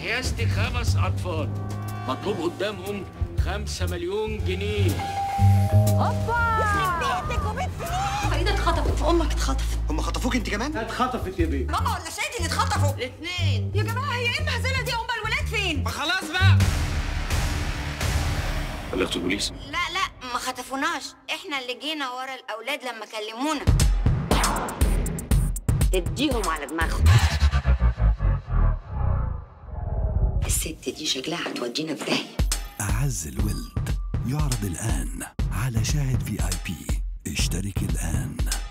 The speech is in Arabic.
حيازتي 5 أطفال، مطلوب قدامهم 5 مليون جنيه. هوبا يخرب بيتك وبيت سنين. فريدة اتخطفت وامك اتخطفت. هم خطفوك انت كمان؟ اتخطفت يا بيه. ماما ولا شادي اللي اتخطفوا؟ الاثنين. يا جماعه هي ايه المهزله دي؟ هم الولاد فين؟ ما خلاص بقى. بلغت البوليس؟ لا ما خطفوناش، احنا اللي جينا ورا الاولاد لما كلمونا. اديهم على دماغهم. الست دي شكلها هتودينا في داهيه. أعز الولد يعرض الآن على شاهد VIP. اشترك الآن.